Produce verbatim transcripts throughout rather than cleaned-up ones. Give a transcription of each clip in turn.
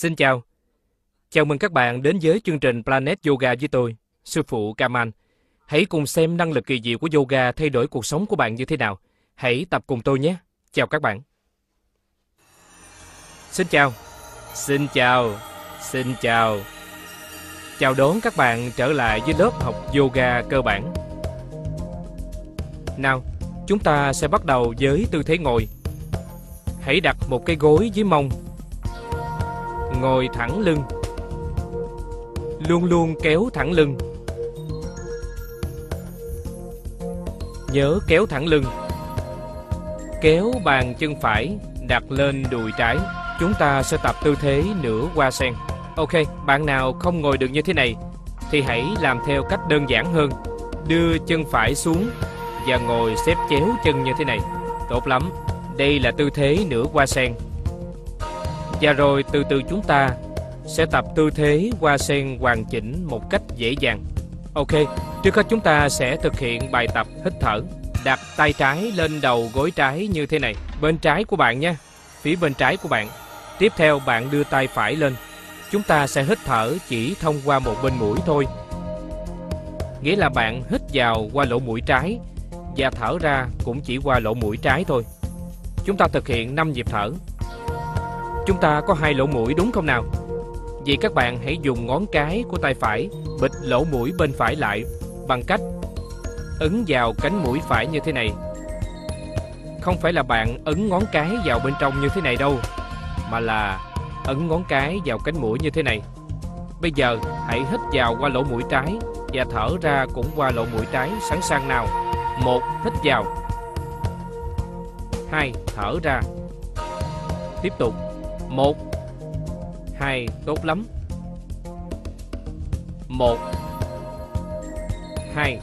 Xin chào. Chào mừng các bạn đến với chương trình Planet Yoga với tôi, sư phụ Kamal. Hãy cùng xem năng lực kỳ diệu của yoga thay đổi cuộc sống của bạn như thế nào. Hãy tập cùng tôi nhé. Chào các bạn. Xin chào. Xin chào. Xin chào. Chào đón các bạn trở lại với lớp học yoga cơ bản. Nào, chúng ta sẽ bắt đầu với tư thế ngồi. Hãy đặt một cái gối dưới mông. Ngồi thẳng lưng. Luôn luôn kéo thẳng lưng. Nhớ kéo thẳng lưng. Kéo bàn chân phải đặt lên đùi trái. Chúng ta sẽ tập tư thế nửa hoa sen. Ok, bạn nào không ngồi được như thế này thì hãy làm theo cách đơn giản hơn. Đưa chân phải xuống và ngồi xếp chéo chân như thế này. Tốt lắm. Đây là tư thế nửa hoa sen. Và rồi từ từ chúng ta sẽ tập tư thế hoa sen hoàn chỉnh một cách dễ dàng. Ok, trước hết chúng ta sẽ thực hiện bài tập hít thở. Đặt tay trái lên đầu gối trái như thế này, bên trái của bạn nha, phía bên trái của bạn. Tiếp theo bạn đưa tay phải lên. Chúng ta sẽ hít thở chỉ thông qua một bên mũi thôi. Nghĩa là bạn hít vào qua lỗ mũi trái và thở ra cũng chỉ qua lỗ mũi trái thôi. Chúng ta thực hiện năm nhịp thở. Chúng ta có hai lỗ mũi đúng không nào? Vậy các bạn hãy dùng ngón cái của tay phải bịt lỗ mũi bên phải lại bằng cách ấn vào cánh mũi phải như thế này. Không phải là bạn ấn ngón cái vào bên trong như thế này đâu, mà là ấn ngón cái vào cánh mũi như thế này. Bây giờ hãy hít vào qua lỗ mũi trái và thở ra cũng qua lỗ mũi trái. Sẵn sàng nào? Một, hít vào. Hai, thở ra. Tiếp tục. Một, hai, tốt lắm. Một, hai,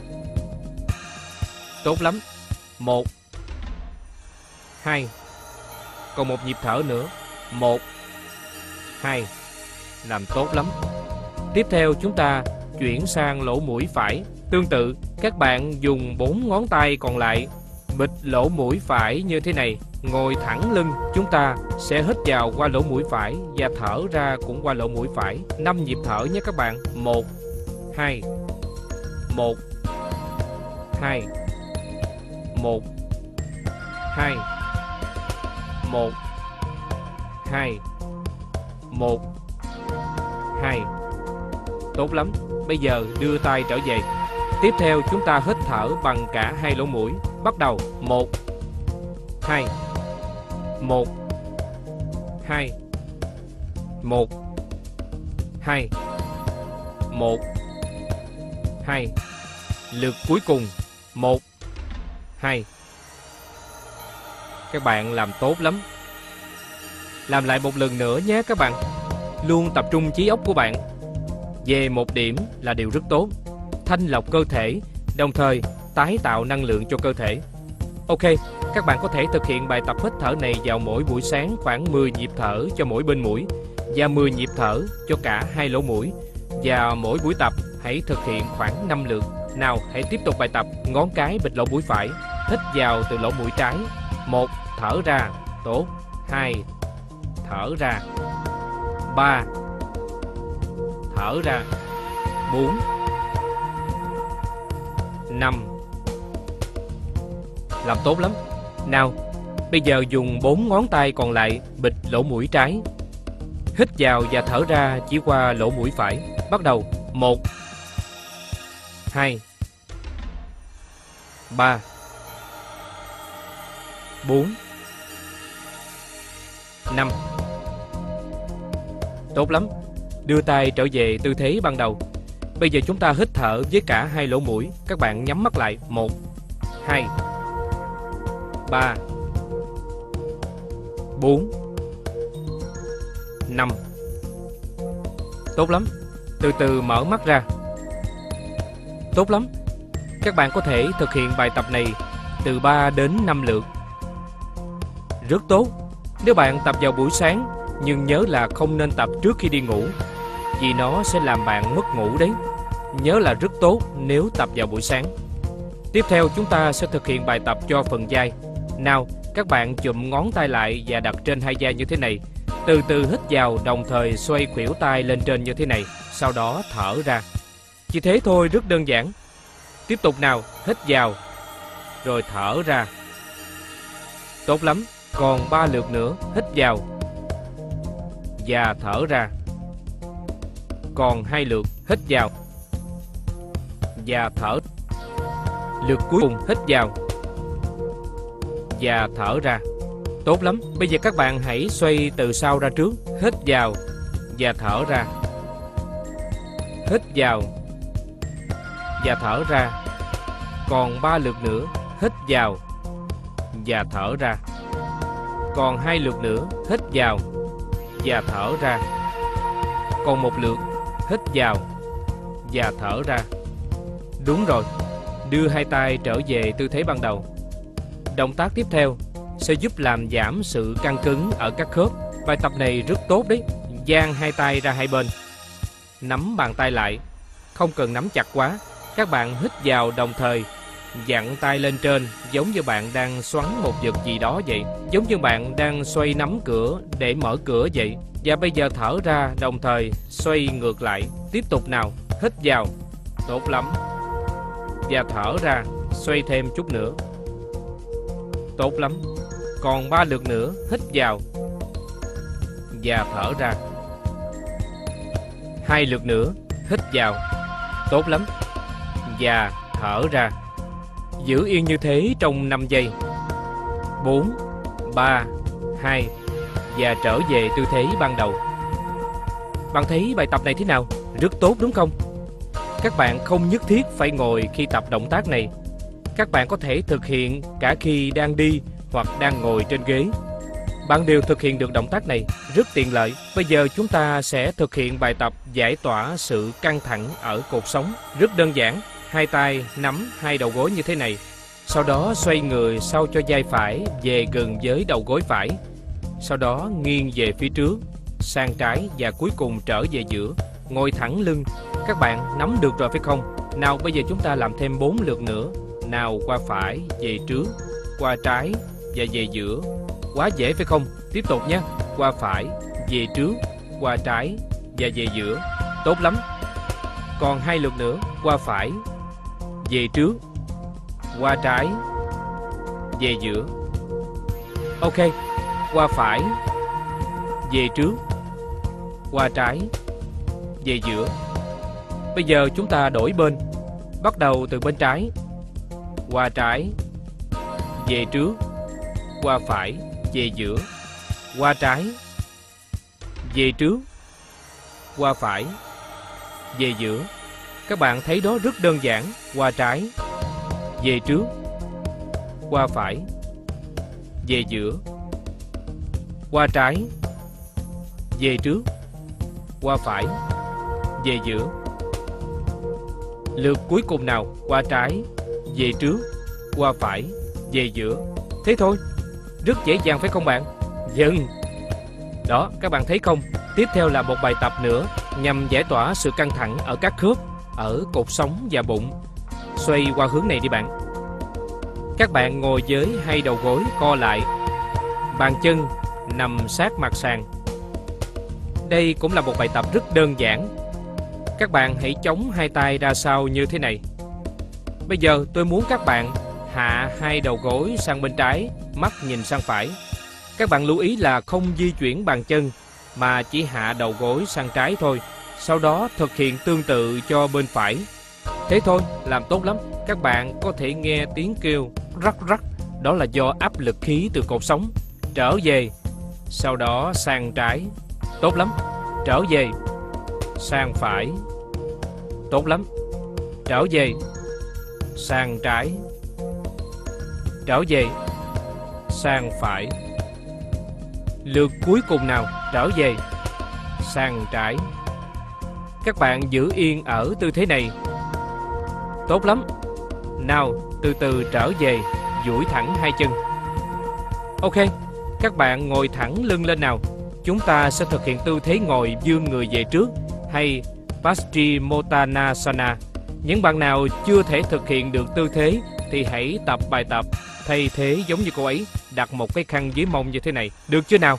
tốt lắm. Một, hai, còn một nhịp thở nữa. Một, hai, làm tốt lắm. Tiếp theo chúng ta chuyển sang lỗ mũi phải. Tương tự, các bạn dùng bốn ngón tay còn lại bịt lỗ mũi phải như thế này. Ngồi thẳng lưng, chúng ta sẽ hít vào qua lỗ mũi phải và thở ra cũng qua lỗ mũi phải. Năm nhịp thở nhé các bạn. Một, hai, một, hai, một, hai, một, hai, một, hai. Tốt lắm. Bây giờ đưa tay trở về. Tiếp theo chúng ta hít thở bằng cả hai lỗ mũi. Bắt đầu. Một, hai, một, hai, một, hai, một, hai. Lượt cuối cùng. Một, hai. Các bạn làm tốt lắm. Làm lại một lần nữa nhé các bạn. Luôn tập trung trí óc của bạn về một điểm là điều rất tốt. Thanh lọc cơ thể, đồng thời tái tạo năng lượng cho cơ thể. Ok, các bạn có thể thực hiện bài tập hít thở này vào mỗi buổi sáng khoảng mười nhịp thở cho mỗi bên mũi và mười nhịp thở cho cả hai lỗ mũi. Và mỗi buổi tập hãy thực hiện khoảng năm lượt. Nào, hãy tiếp tục bài tập. Ngón cái bịt lỗ mũi phải, hít vào từ lỗ mũi trái. Một, thở ra. Tốt. Hai, thở ra. Ba, thở ra. Bốn, năm. Làm tốt lắm. Nào, bây giờ dùng bốn ngón tay còn lại bịt lỗ mũi trái. Hít vào và thở ra chỉ qua lỗ mũi phải. Bắt đầu. Một, hai, ba, bốn, năm. Tốt lắm. Đưa tay trở về tư thế ban đầu. Bây giờ chúng ta hít thở với cả hai lỗ mũi. Các bạn nhắm mắt lại. Một, hai, ba, bốn, năm. Tốt lắm. Từ từ mở mắt ra. Tốt lắm. Các bạn có thể thực hiện bài tập này từ ba đến năm lượt. Rất tốt. Nếu bạn tập vào buổi sáng, nhưng nhớ là không nên tập trước khi đi ngủ, vì nó sẽ làm bạn mất ngủ đấy. Nhớ là rất tốt nếu tập vào buổi sáng. Tiếp theo chúng ta sẽ thực hiện bài tập cho phần vai. Nào, các bạn chụm ngón tay lại và đặt trên hai vai như thế này. Từ từ hít vào, đồng thời xoay khuỷu tay lên trên như thế này. Sau đó thở ra. Chỉ thế thôi, rất đơn giản. Tiếp tục nào, hít vào, rồi thở ra. Tốt lắm, còn ba lượt nữa. Hít vào và thở ra. Còn hai lượt. Hít vào và thở. Lượt cuối cùng, hít vào và thở ra. Tốt lắm, bây giờ các bạn hãy xoay từ sau ra trước. Hít vào và thở ra. Hít vào và thở ra. Còn ba lượt nữa. Hít vào và thở ra. Còn hai lượt nữa. Hít vào và thở ra. Còn một lượt. Hít vào và thở ra. Đúng rồi, đưa hai tay trở về tư thế ban đầu. Động tác tiếp theo sẽ giúp làm giảm sự căng cứng ở các khớp. Bài tập này rất tốt đấy. Dang hai tay ra hai bên, nắm bàn tay lại, không cần nắm chặt quá. Các bạn hít vào đồng thời dặn tay lên trên, giống như bạn đang xoắn một vật gì đó vậy, giống như bạn đang xoay nắm cửa để mở cửa vậy. Và bây giờ thở ra đồng thời xoay ngược lại. Tiếp tục nào, hít vào. Tốt lắm. Và thở ra, xoay thêm chút nữa. Tốt lắm. Còn ba lượt nữa. Hít vào và thở ra. Hai lượt nữa. Hít vào. Tốt lắm. Và thở ra. Giữ yên như thế trong năm giây. Bốn, ba, hai. Và trở về tư thế ban đầu. Bạn thấy bài tập này thế nào? Rất tốt đúng không? Các bạn không nhất thiết phải ngồi khi tập động tác này. Các bạn có thể thực hiện cả khi đang đi hoặc đang ngồi trên ghế. Bạn đều thực hiện được động tác này, rất tiện lợi. Bây giờ chúng ta sẽ thực hiện bài tập giải tỏa sự căng thẳng ở cột sống. Rất đơn giản, hai tay nắm hai đầu gối như thế này. Sau đó xoay người sao cho vai phải về gần với đầu gối phải. Sau đó nghiêng về phía trước, sang trái và cuối cùng trở về giữa. Ngồi thẳng lưng. Các bạn nắm được rồi phải không? Nào bây giờ chúng ta làm thêm bốn lượt nữa. Nào, qua phải, về trước, qua trái và về giữa. Quá dễ phải không? Tiếp tục nhé. Qua phải, về trước, qua trái và về giữa. Tốt lắm. Còn hai lượt nữa. Qua phải, về trước, qua trái, về giữa. Ok. Qua phải, về trước, qua trái, về giữa. Bây giờ chúng ta đổi bên. Bắt đầu từ bên trái. Qua trái, về trước, qua phải, về giữa, qua trái, về trước, qua phải, về giữa. Các bạn thấy đó rất đơn giản. Qua trái, về trước, qua phải, về giữa, qua trái, về trước, qua phải, về giữa. Lượt cuối cùng nào. Qua trái, về trước, qua phải, về giữa. Thế thôi. Rất dễ dàng phải không bạn? Vâng. Đó, các bạn thấy không? Tiếp theo là một bài tập nữa nhằm giải tỏa sự căng thẳng ở các khớp, ở cột sống và bụng. Xoay qua hướng này đi bạn. Các bạn ngồi với hai đầu gối co lại, bàn chân nằm sát mặt sàn. Đây cũng là một bài tập rất đơn giản. Các bạn hãy chống hai tay ra sau như thế này. Bây giờ tôi muốn các bạn hạ hai đầu gối sang bên trái, mắt nhìn sang phải. Các bạn lưu ý là không di chuyển bàn chân, mà chỉ hạ đầu gối sang trái thôi. Sau đó thực hiện tương tự cho bên phải. Thế thôi, làm tốt lắm. Các bạn có thể nghe tiếng kêu rắc rắc. Đó là do áp lực khí từ cột sống. Trở về. Sau đó sang trái. Tốt lắm. Trở về. Sang phải. Tốt lắm. Trở về. Sang trái. Trở về. Sang phải. Lượt cuối cùng nào. Trở về. Sang trái. Các bạn giữ yên ở tư thế này. Tốt lắm. Nào, từ từ trở về, duỗi thẳng hai chân. Ok, các bạn ngồi thẳng lưng lên nào. Chúng ta sẽ thực hiện tư thế ngồi vươn người về trước, hay Paschimottanasana. Những bạn nào chưa thể thực hiện được tư thế thì hãy tập bài tập thay thế giống như cô ấy, đặt một cái khăn dưới mông như thế này. Được chưa nào?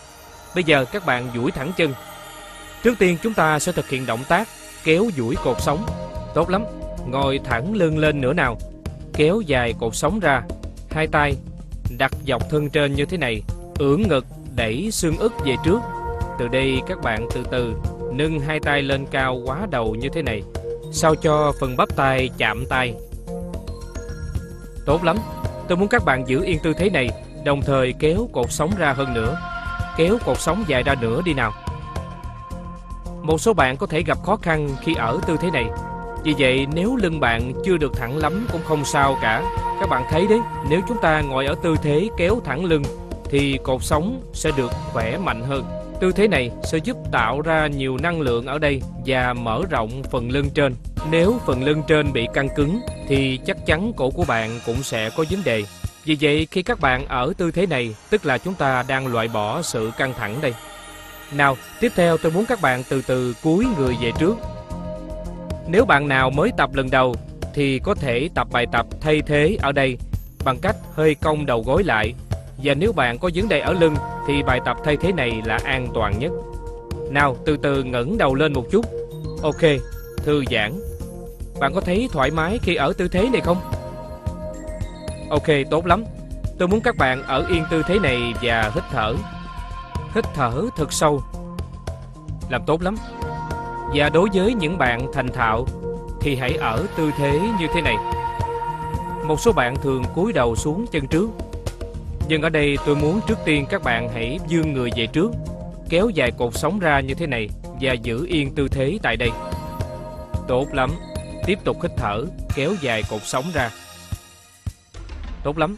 Bây giờ các bạn duỗi thẳng chân. Trước tiên chúng ta sẽ thực hiện động tác kéo duỗi cột sống. Tốt lắm. Ngồi thẳng lưng lên nữa nào. Kéo dài cột sống ra. Hai tay đặt dọc thân trên như thế này. Ưỡn ngực, đẩy xương ức về trước. Từ đây các bạn từ từ nâng hai tay lên cao quá đầu như thế này, sao cho phần bắp tay chạm tay. Tốt lắm. Tôi muốn các bạn giữ yên tư thế này, đồng thời kéo cột sống ra hơn nữa. Kéo cột sống dài ra nữa đi nào. Một số bạn có thể gặp khó khăn khi ở tư thế này. Vì vậy nếu lưng bạn chưa được thẳng lắm cũng không sao cả. Các bạn thấy đấy, nếu chúng ta ngồi ở tư thế kéo thẳng lưng thì cột sống sẽ được khỏe mạnh hơn. Tư thế này sẽ giúp tạo ra nhiều năng lượng ở đây và mở rộng phần lưng trên. Nếu phần lưng trên bị căng cứng thì chắc chắn cổ của bạn cũng sẽ có vấn đề. Vì vậy khi các bạn ở tư thế này, tức là chúng ta đang loại bỏ sự căng thẳng đây. Nào, tiếp theo tôi muốn các bạn từ từ cúi người về trước. Nếu bạn nào mới tập lần đầu thì có thể tập bài tập thay thế ở đây bằng cách hơi cong đầu gối lại. Và nếu bạn có vấn đề ở lưng thì bài tập thay thế này là an toàn nhất. Nào, từ từ ngẩng đầu lên một chút. Ok, thư giãn. Bạn có thấy thoải mái khi ở tư thế này không? Ok, tốt lắm. Tôi muốn các bạn ở yên tư thế này và hít thở. Hít thở thật sâu. Làm tốt lắm. Và đối với những bạn thành thạo thì hãy ở tư thế như thế này. Một số bạn thường cúi đầu xuống chân trước. Nhưng ở đây tôi muốn trước tiên các bạn hãy vươn người về trước, kéo dài cột sống ra như thế này và giữ yên tư thế tại đây. Tốt lắm. Tiếp tục hít thở, kéo dài cột sống ra. Tốt lắm.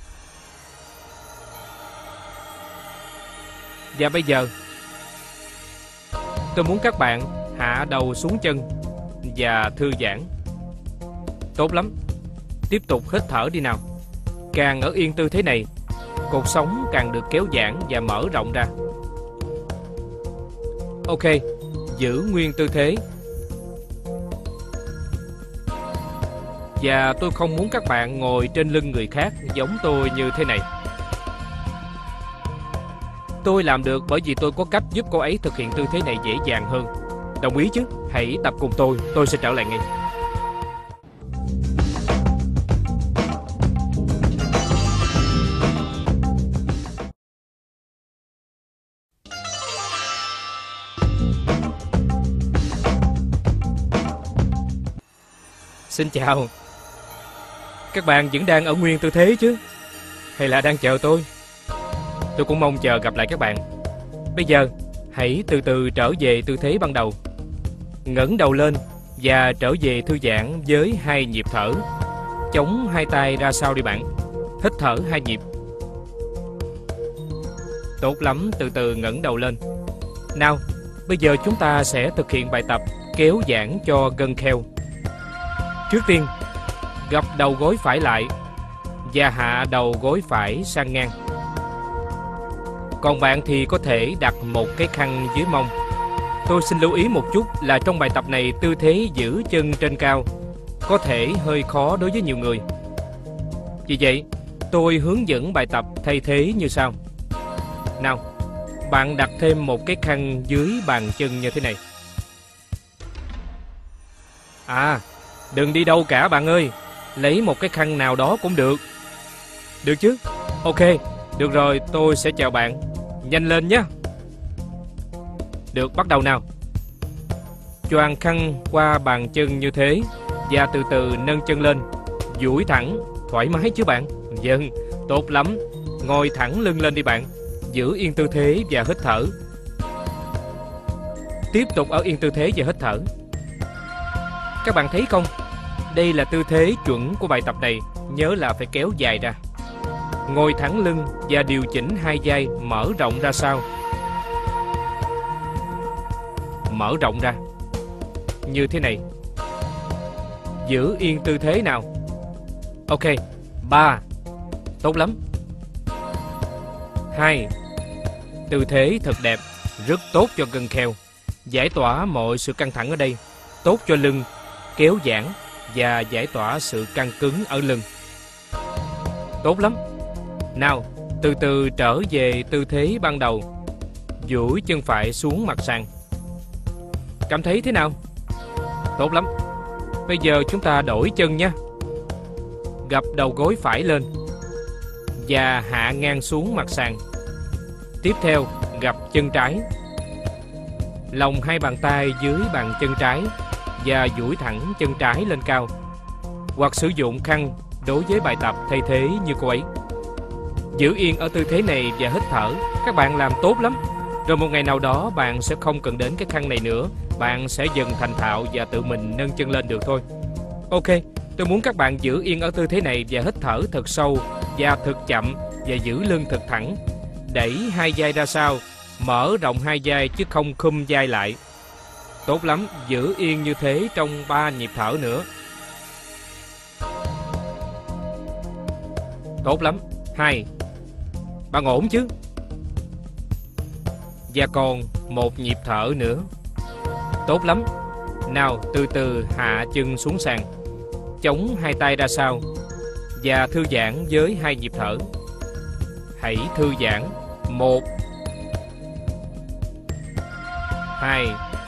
Và bây giờ tôi muốn các bạn hạ đầu xuống chân và thư giãn. Tốt lắm. Tiếp tục hít thở đi nào. Càng ở yên tư thế này, cột sống càng được kéo giãn và mở rộng ra. Ok, giữ nguyên tư thế. Và tôi không muốn các bạn ngồi trên lưng người khác giống tôi như thế này. Tôi làm được bởi vì tôi có cách giúp cô ấy thực hiện tư thế này dễ dàng hơn. Đồng ý chứ? Hãy tập cùng tôi, tôi sẽ trở lại ngay. Xin chào. Các bạn vẫn đang ở nguyên tư thế chứ? Hay là đang chờ tôi? Tôi cũng mong chờ gặp lại các bạn. Bây giờ, hãy từ từ trở về tư thế ban đầu. Ngẩng đầu lên và trở về thư giãn với hai nhịp thở. Chống hai tay ra sau đi bạn. Hít thở hai nhịp. Tốt lắm, từ từ ngẩng đầu lên. Nào, bây giờ chúng ta sẽ thực hiện bài tập kéo giãn cho gân kheo. Trước tiên, gập đầu gối phải lại và hạ đầu gối phải sang ngang. Còn bạn thì có thể đặt một cái khăn dưới mông. Tôi xin lưu ý một chút là trong bài tập này tư thế giữ chân trên cao có thể hơi khó đối với nhiều người. Vì vậy, tôi hướng dẫn bài tập thay thế như sau. Nào, bạn đặt thêm một cái khăn dưới bàn chân như thế này. À, đừng đi đâu cả bạn ơi. Lấy một cái khăn nào đó cũng được. Được chứ? Ok, được rồi, tôi sẽ chào bạn. Nhanh lên nhé. Được, bắt đầu nào. Choàng khăn qua bàn chân như thế và từ từ nâng chân lên. Duỗi thẳng, thoải mái chứ bạn? Vâng, tốt lắm. Ngồi thẳng lưng lên đi bạn. Giữ yên tư thế và hít thở. Tiếp tục ở yên tư thế và hít thở. Các bạn thấy không? Đây là tư thế chuẩn của bài tập này. Nhớ là phải kéo dài ra. Ngồi thẳng lưng và điều chỉnh hai vai mở rộng ra sau. Mở rộng ra như thế này. Giữ yên tư thế nào. Ok, ba. Tốt lắm. Hai. Tư thế thật đẹp, rất tốt cho gân kheo. Giải tỏa mọi sự căng thẳng ở đây. Tốt cho lưng, kéo giãn và giải tỏa sự căng cứng ở lưng. Tốt lắm. Nào, từ từ trở về tư thế ban đầu. duỗi chân phải xuống mặt sàn. Cảm thấy thế nào? Tốt lắm. Bây giờ chúng ta đổi chân nha. Gập đầu gối phải lên và hạ ngang xuống mặt sàn. Tiếp theo, gập chân trái. Lòng hai bàn tay dưới bàn chân trái và duỗi thẳng chân trái lên cao. Hoặc sử dụng khăn đối với bài tập thay thế như cô ấy. Giữ yên ở tư thế này và hít thở. Các bạn làm tốt lắm. Rồi một ngày nào đó bạn sẽ không cần đến cái khăn này nữa. Bạn sẽ dần thành thạo và tự mình nâng chân lên được thôi. Ok, tôi muốn các bạn giữ yên ở tư thế này và hít thở thật sâu và thật chậm và giữ lưng thật thẳng. Đẩy hai vai ra sau, mở rộng hai vai chứ không khum vai lại. Tốt lắm, giữ yên như thế trong ba nhịp thở nữa. Tốt lắm. Hai. Bạn ổn chứ? Và còn một nhịp thở nữa. Tốt lắm. Nào, từ từ hạ chân xuống sàn. Chống hai tay ra sau và thư giãn với hai nhịp thở. Hãy thư giãn. Một. Hai.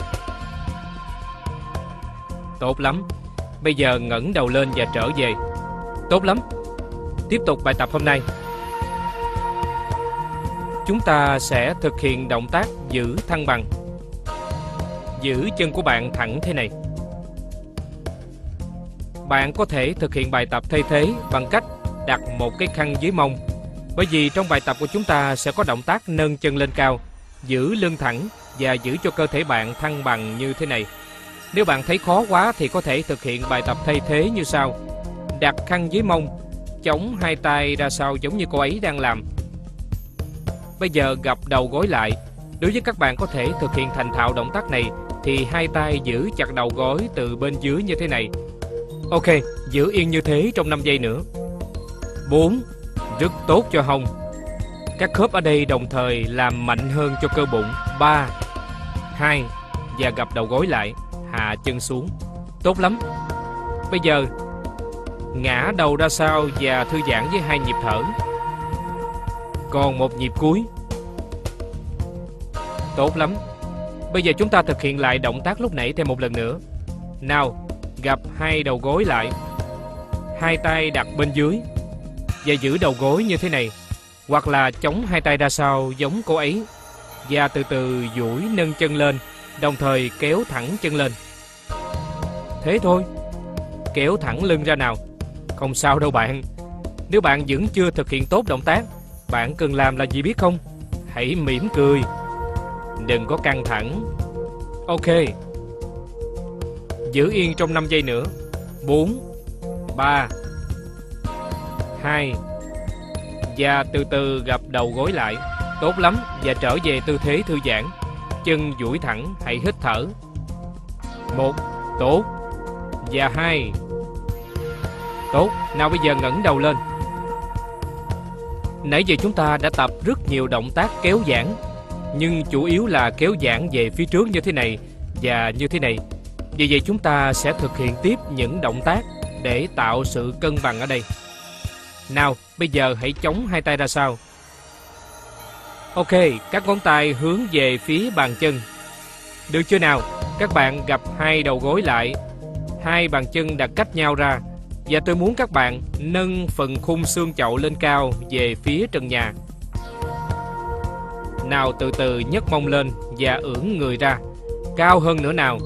Tốt lắm. Bây giờ ngẩng đầu lên và trở về. Tốt lắm. Tiếp tục bài tập hôm nay. Chúng ta sẽ thực hiện động tác giữ thăng bằng. Giữ chân của bạn thẳng thế này. Bạn có thể thực hiện bài tập thay thế bằng cách đặt một cái khăn dưới mông. Bởi vì trong bài tập của chúng ta sẽ có động tác nâng chân lên cao, giữ lưng thẳng và giữ cho cơ thể bạn thăng bằng như thế này. Nếu bạn thấy khó quá thì có thể thực hiện bài tập thay thế như sau. Đặt khăn dưới mông, chống hai tay ra sau giống như cô ấy đang làm. Bây giờ gập đầu gối lại. Đối với các bạn có thể thực hiện thành thạo động tác này thì hai tay giữ chặt đầu gối từ bên dưới như thế này. Ok, giữ yên như thế trong năm giây nữa. Bốn. Rất tốt cho hông. Các khớp ở đây đồng thời làm mạnh hơn cho cơ bụng. Ba. Hai. Và gập đầu gối lại, hạ chân xuống. Tốt lắm. Bây giờ ngã đầu ra sau và thư giãn với hai nhịp thở. Còn một nhịp cuối. Tốt lắm. Bây giờ chúng ta thực hiện lại động tác lúc nãy thêm một lần nữa. Nào, gập hai đầu gối lại. Hai tay đặt bên dưới và giữ đầu gối như thế này. Hoặc là chống hai tay ra sau giống cô ấy. Và từ từ duỗi nâng chân lên, đồng thời kéo thẳng chân lên. Thế thôi. Kéo thẳng lưng ra nào. Không sao đâu bạn. Nếu bạn vẫn chưa thực hiện tốt động tác, bạn cần làm là gì biết không? Hãy mỉm cười. Đừng có căng thẳng. Ok. Giữ yên trong năm giây nữa. Bốn. Ba. Hai. Và từ từ gập đầu gối lại. Tốt lắm. Và trở về tư thế thư giãn. Chân duỗi thẳng. Hãy hít thở. Một. Tốt. Và hai. Tốt. Nào bây giờ ngẩng đầu lên. Nãy giờ chúng ta đã tập rất nhiều động tác kéo giãn, nhưng chủ yếu là kéo giãn về phía trước như thế này và như thế này. Vì vậy chúng ta sẽ thực hiện tiếp những động tác để tạo sự cân bằng ở đây. Nào, bây giờ hãy chống hai tay ra sau. Ok, các ngón tay hướng về phía bàn chân. Được chưa nào? Các bạn gập hai đầu gối lại. Hai bàn chân đặt cách nhau ra. Và tôi muốn các bạn nâng phần khung xương chậu lên cao về phía trần nhà. Nào, từ từ nhấc mông lên và ưỡn người ra. Cao hơn nữa nào.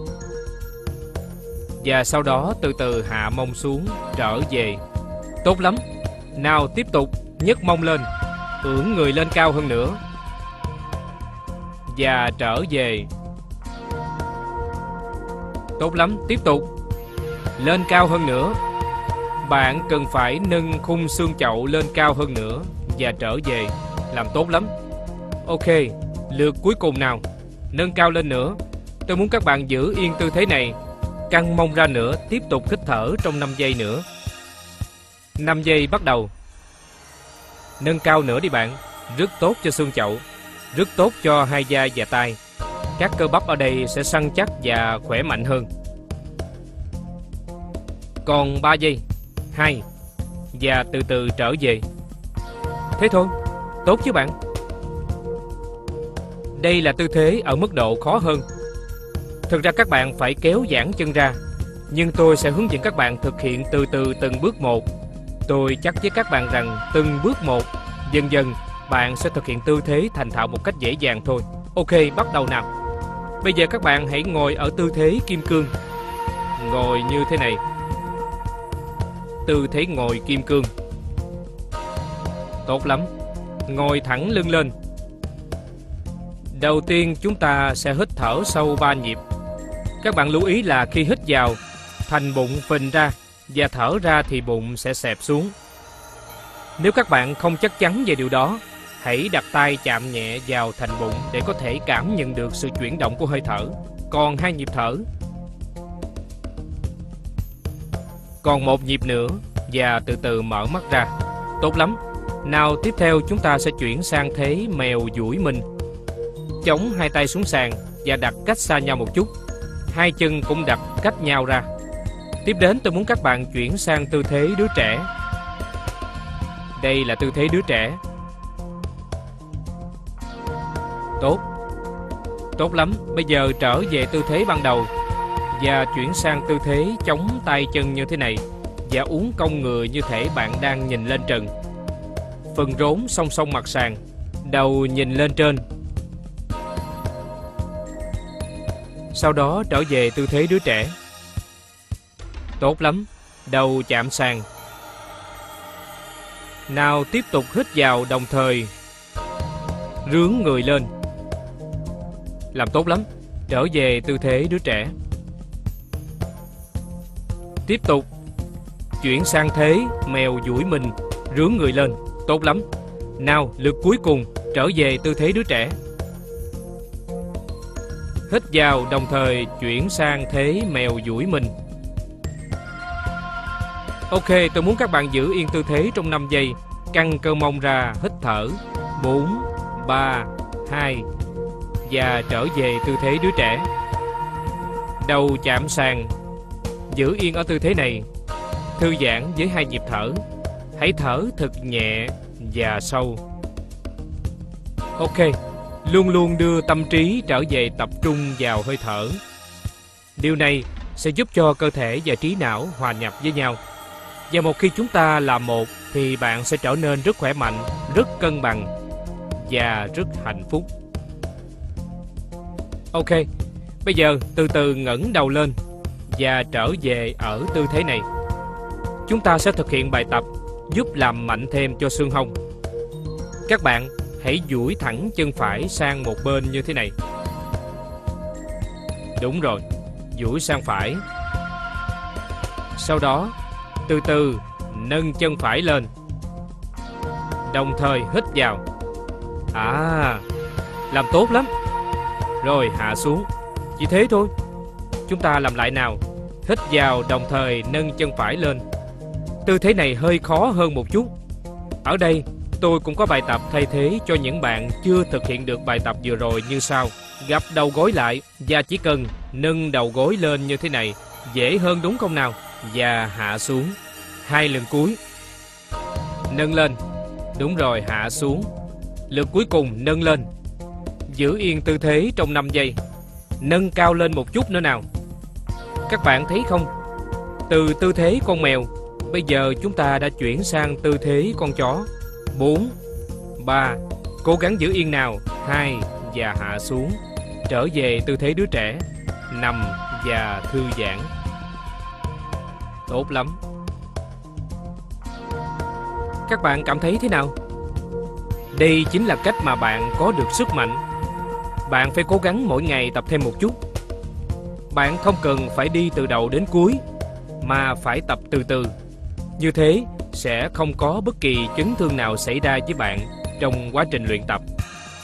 Và sau đó từ từ hạ mông xuống, trở về. Tốt lắm. Nào, tiếp tục nhấc mông lên, ưỡn người lên cao hơn nữa. Và trở về. Tốt lắm. Tiếp tục lên cao hơn nữa. Bạn cần phải nâng khung xương chậu lên cao hơn nữa và trở về. Làm tốt lắm. Ok, lượt cuối cùng nào. Nâng cao lên nữa. Tôi muốn các bạn giữ yên tư thế này. Căng mông ra nữa. Tiếp tục hít thở trong năm giây nữa. năm giây bắt đầu. Nâng cao nữa đi bạn. Rất tốt cho xương chậu. Rất tốt cho hai vai và tay. Các cơ bắp ở đây sẽ săn chắc và khỏe mạnh hơn. Còn ba giây. Hai. Và từ từ trở về. Thế thôi. Tốt chứ bạn. Đây là tư thế ở mức độ khó hơn. Thực ra các bạn phải kéo giãn chân ra, nhưng tôi sẽ hướng dẫn các bạn thực hiện từ từ từng bước một. Tôi chắc với các bạn rằng từng bước một, dần dần bạn sẽ thực hiện tư thế thành thạo một cách dễ dàng thôi. Ok, bắt đầu nào. Bây giờ các bạn hãy ngồi ở tư thế kim cương. Ngồi như thế này. Tư thế ngồi kim cương. Tốt lắm. Ngồi thẳng lưng lên. Đầu tiên chúng ta sẽ hít thở sâu ba nhịp. Các bạn lưu ý là khi hít vào, thành bụng phình ra, và thở ra thì bụng sẽ xẹp xuống. Nếu các bạn không chắc chắn về điều đó, hãy đặt tay chạm nhẹ vào thành bụng để có thể cảm nhận được sự chuyển động của hơi thở. Còn hai nhịp thở. Còn một nhịp nữa, và từ từ mở mắt ra. Tốt lắm. Nào, tiếp theo chúng ta sẽ chuyển sang thế mèo duỗi mình. Chống hai tay xuống sàn và đặt cách xa nhau một chút. Hai chân cũng đặt cách nhau ra. Tiếp đến tôi muốn các bạn chuyển sang tư thế đứa trẻ. Đây là tư thế đứa trẻ. Tốt. Tốt lắm. Bây giờ trở về tư thế ban đầu và chuyển sang tư thế chống tay chân như thế này, và uốn cong người như thể bạn đang nhìn lên trần. Phần rốn song song mặt sàn, đầu nhìn lên trên. Sau đó trở về tư thế đứa trẻ. Tốt lắm. Đầu chạm sàn. Nào, tiếp tục hít vào đồng thời rướn người lên. Làm tốt lắm. Trở về tư thế đứa trẻ. Tiếp tục chuyển sang thế mèo duỗi mình, rướn người lên. Tốt lắm. Nào, lượt cuối cùng, trở về tư thế đứa trẻ. Hít vào đồng thời chuyển sang thế mèo duỗi mình. Ok, tôi muốn các bạn giữ yên tư thế trong năm giây. Căng cơ mông ra, hít thở. bốn, ba, hai. Và trở về tư thế đứa trẻ. Đầu chạm sàn. Giữ yên ở tư thế này. Thư giãn với hai nhịp thở. Hãy thở thật nhẹ và sâu. Ok, luôn luôn đưa tâm trí trở về tập trung vào hơi thở. Điều này sẽ giúp cho cơ thể và trí não hòa nhập với nhau. Và một khi chúng ta là một thì bạn sẽ trở nên rất khỏe mạnh, rất cân bằng và rất hạnh phúc. Ok, bây giờ từ từ ngẩng đầu lên và trở về ở tư thế này. Chúng ta sẽ thực hiện bài tập giúp làm mạnh thêm cho xương hông. Các bạn hãy duỗi thẳng chân phải sang một bên như thế này. Đúng rồi, duỗi sang phải. Sau đó, từ từ nâng chân phải lên. Đồng thời hít vào. À, làm tốt lắm. Rồi hạ xuống. Chỉ thế thôi. Chúng ta làm lại nào. Hít vào đồng thời nâng chân phải lên. Tư thế này hơi khó hơn một chút. Ở đây tôi cũng có bài tập thay thế cho những bạn chưa thực hiện được bài tập vừa rồi như sau. Gập đầu gối lại và chỉ cần nâng đầu gối lên như thế này. Dễ hơn đúng không nào? Và hạ xuống. Hai lần cuối. Nâng lên. Đúng rồi, hạ xuống. Lượt cuối cùng nâng lên. Giữ yên tư thế trong năm giây. Nâng cao lên một chút nữa nào. Các bạn thấy không? Từ tư thế con mèo, bây giờ chúng ta đã chuyển sang tư thế con chó. Bốn, ba, cố gắng giữ yên nào. Hai, và hạ xuống. Trở về tư thế đứa trẻ. Nằm và thư giãn. Tốt lắm. Các bạn cảm thấy thế nào? Đây chính là cách mà bạn có được sức mạnh. Bạn phải cố gắng mỗi ngày tập thêm một chút. Bạn không cần phải đi từ đầu đến cuối, mà phải tập từ từ. Như thế sẽ không có bất kỳ chấn thương nào xảy ra với bạn trong quá trình luyện tập.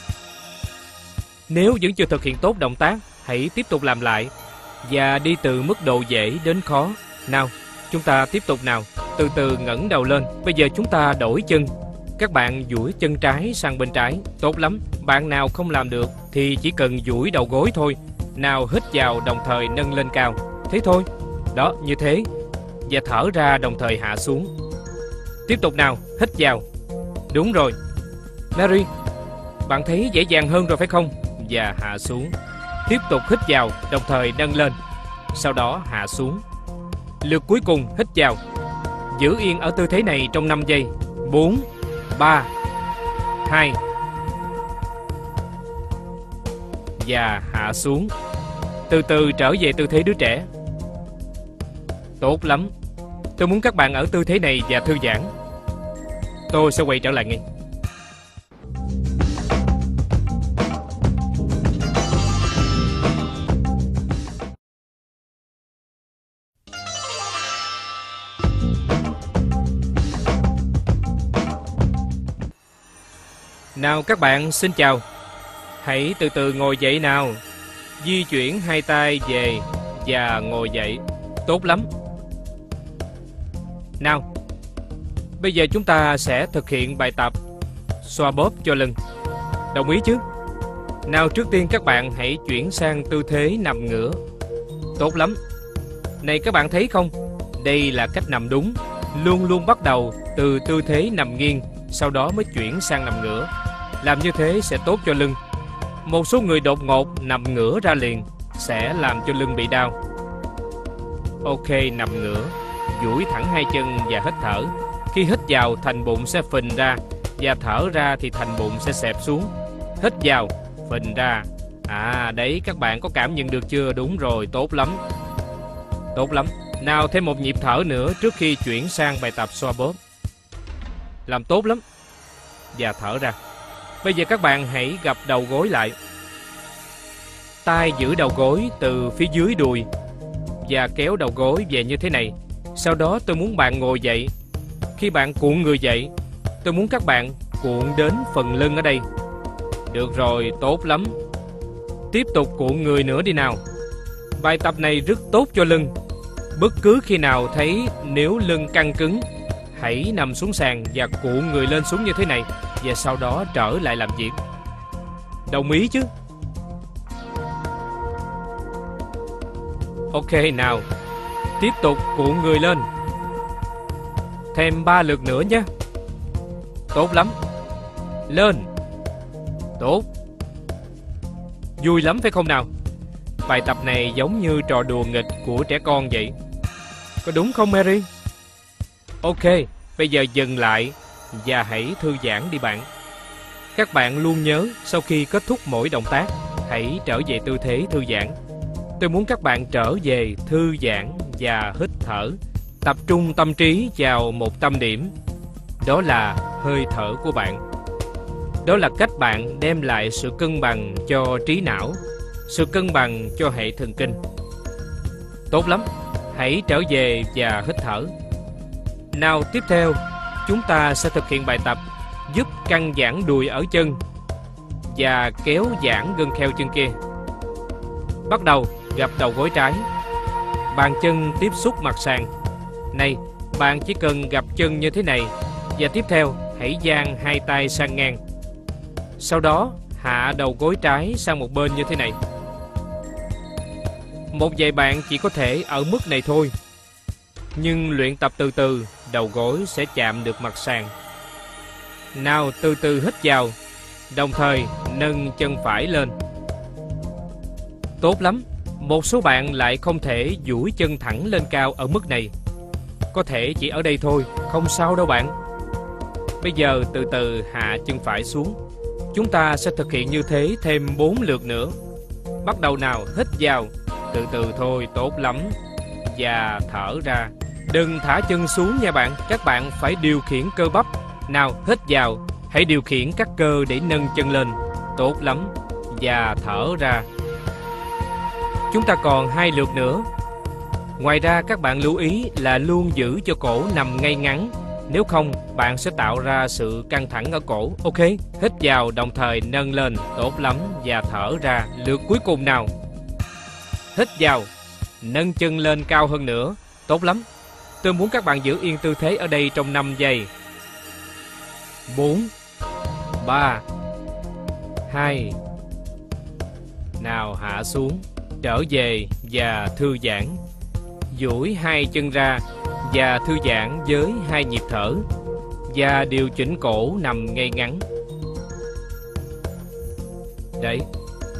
Nếu vẫn chưa thực hiện tốt động tác, hãy tiếp tục làm lại và đi từ mức độ dễ đến khó. Nào, chúng ta tiếp tục nào. Từ từ ngẩng đầu lên. Bây giờ chúng ta đổi chân. Các bạn duỗi chân trái sang bên trái. Tốt lắm. Bạn nào không làm được thì chỉ cần duỗi đầu gối thôi. Nào, hít vào đồng thời nâng lên cao. Thế thôi. Đó, như thế. Và thở ra đồng thời hạ xuống. Tiếp tục nào, hít vào. Đúng rồi. Mary, bạn thấy dễ dàng hơn rồi phải không? và hạ xuống. Tiếp tục hít vào, đồng thời nâng lên, sau đó hạ xuống. Lượt cuối cùng hít vào. Giữ yên ở tư thế này trong năm giây. Bốn, ba, hai và hạ xuống. Từ từ trở về tư thế đứa trẻ. Tốt lắm. Tôi muốn các bạn ở tư thế này và thư giãn. Tôi sẽ quay trở lại ngay. Nào các bạn, xin chào. Hãy từ từ ngồi dậy nào. Di chuyển hai tay về và ngồi dậy. Tốt lắm. Nào, bây giờ chúng ta sẽ thực hiện bài tập xoa bóp cho lưng. Đồng ý chứ? Nào, trước tiên các bạn hãy chuyển sang tư thế nằm ngửa. Tốt lắm. Này các bạn thấy không? Đây là cách nằm đúng. Luôn luôn bắt đầu từ tư thế nằm nghiêng, sau đó mới chuyển sang nằm ngửa. Làm như thế sẽ tốt cho lưng. Một số người đột ngột nằm ngửa ra liền sẽ làm cho lưng bị đau. Ok, nằm ngửa, duỗi thẳng hai chân và hít thở. Khi hít vào, thành bụng sẽ phình ra, và thở ra thì thành bụng sẽ xẹp xuống. Hít vào, phình ra. À đấy, các bạn có cảm nhận được chưa? Đúng rồi, tốt lắm. Tốt lắm. Nào, thêm một nhịp thở nữa trước khi chuyển sang bài tập xoa bóp. Làm tốt lắm. Và thở ra. Bây giờ các bạn hãy gập đầu gối lại. Tay giữ đầu gối từ phía dưới đùi và kéo đầu gối về như thế này. Sau đó tôi muốn bạn ngồi dậy. Khi bạn cuộn người dậy, tôi muốn các bạn cuộn đến phần lưng ở đây. Được rồi, tốt lắm. Tiếp tục cuộn người nữa đi nào. Bài tập này rất tốt cho lưng. Bất cứ khi nào thấy nếu lưng căng cứng, hãy nằm xuống sàn và cuộn người lên xuống như thế này, và sau đó trở lại làm việc. Đồng ý chứ? Ok nào. Tiếp tục cuộn người lên. Thêm ba lượt nữa nhé. Tốt lắm. Lên. Tốt. Vui lắm phải không nào? Bài tập này giống như trò đùa nghịch của trẻ con vậy. Có đúng không Mary? Ok, bây giờ dừng lại và hãy thư giãn đi bạn. Các bạn luôn nhớ, sau khi kết thúc mỗi động tác, hãy trở về tư thế thư giãn. Tôi muốn các bạn trở về thư giãn và hít thở. Tập trung tâm trí vào một tâm điểm. Đó là hơi thở của bạn. Đó là cách bạn đem lại sự cân bằng cho trí não, sự cân bằng cho hệ thần kinh. Tốt lắm. Hãy trở về và hít thở. Nào, tiếp theo, chúng ta sẽ thực hiện bài tập giúp căng giãn đùi ở chân và kéo giãn gân kheo chân kia. Bắt đầu, gập đầu gối trái. Bàn chân tiếp xúc mặt sàn. Này, bạn chỉ cần gập chân như thế này. Và tiếp theo, hãy dang hai tay sang ngang. Sau đó, hạ đầu gối trái sang một bên như thế này. Một vài bạn chỉ có thể ở mức này thôi. Nhưng luyện tập từ từ, đầu gối sẽ chạm được mặt sàn. Nào, từ từ hít vào, đồng thời nâng chân phải lên. Tốt lắm. Một số bạn lại không thể duỗi chân thẳng lên cao ở mức này. Có thể chỉ ở đây thôi, không sao đâu bạn. Bây giờ từ từ hạ chân phải xuống. Chúng ta sẽ thực hiện như thế thêm bốn lượt nữa. Bắt đầu nào, hít vào. Từ từ thôi, tốt lắm. Và thở ra. Đừng thả chân xuống nha bạn. Các bạn phải điều khiển cơ bắp. Nào, hít vào. Hãy điều khiển các cơ để nâng chân lên. Tốt lắm. Và thở ra. Chúng ta còn hai lượt nữa. Ngoài ra các bạn lưu ý là luôn giữ cho cổ nằm ngay ngắn. Nếu không, bạn sẽ tạo ra sự căng thẳng ở cổ. Ok, hít vào đồng thời nâng lên. Tốt lắm. Và thở ra. Lượt cuối cùng nào. Hít vào. Nâng chân lên cao hơn nữa. Tốt lắm. Tôi muốn các bạn giữ yên tư thế ở đây trong năm giây. Bốn, ba, hai. Nào, hạ xuống. Trở về và thư giãn. Duỗi hai chân ra và thư giãn với hai nhịp thở. Và điều chỉnh cổ nằm ngay ngắn. Đấy.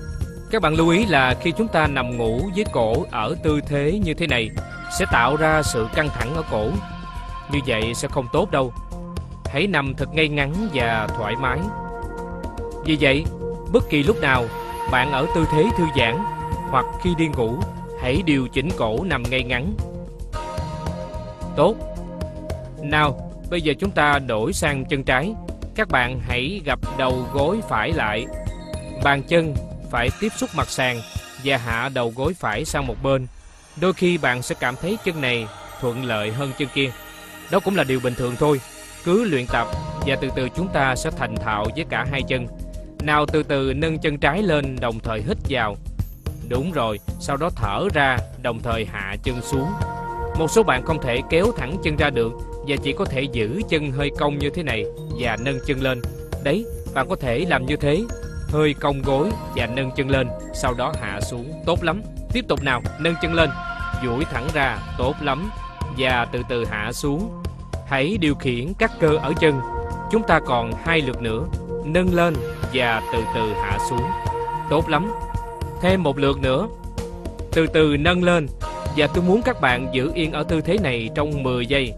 Các bạn lưu ý là khi chúng ta nằm ngủ với cổ ở tư thế như thế này sẽ tạo ra sự căng thẳng ở cổ. Như vậy sẽ không tốt đâu. Hãy nằm thật ngay ngắn và thoải mái. Vì vậy, bất kỳ lúc nào bạn ở tư thế thư giãn hoặc khi đi ngủ, hãy điều chỉnh cổ nằm ngay ngắn. Tốt. Nào, bây giờ chúng ta đổi sang chân trái. Các bạn hãy gập đầu gối phải lại. Bàn chân phải tiếp xúc mặt sàn và hạ đầu gối phải sang một bên. Đôi khi bạn sẽ cảm thấy chân này thuận lợi hơn chân kia. Đó cũng là điều bình thường thôi. Cứ luyện tập và từ từ chúng ta sẽ thành thạo với cả hai chân. Nào, từ từ nâng chân trái lên, đồng thời hít vào. Đúng rồi, sau đó thở ra, đồng thời hạ chân xuống. Một số bạn không thể kéo thẳng chân ra được và chỉ có thể giữ chân hơi cong như thế này và nâng chân lên. Đấy, bạn có thể làm như thế. Hơi cong gối và nâng chân lên, sau đó hạ xuống. Tốt lắm. Tiếp tục nào, nâng chân lên, duỗi thẳng ra. Tốt lắm. Và từ từ hạ xuống. Hãy điều khiển các cơ ở chân. Chúng ta còn hai lượt nữa. Nâng lên và từ từ hạ xuống. Tốt lắm. Thêm một lượt nữa. Từ từ nâng lên. Và tôi muốn các bạn giữ yên ở tư thế này trong mười giây.